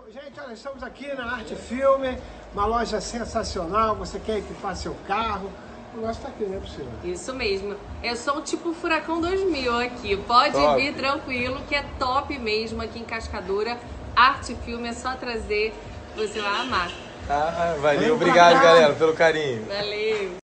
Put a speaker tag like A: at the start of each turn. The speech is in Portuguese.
A: Gente, olha, estamos aqui na Arte Filme, uma loja sensacional. Você quer equipar seu carro? O negócio tá aqui, não é possível.
B: Isso mesmo. É só um tipo Furacão 2000 aqui. Pode vir tranquilo, que é top mesmo aqui em Cascadura. Arte Filme é só trazer, você vai amar.
C: Valeu, obrigado, galera, pelo carinho.
B: Valeu.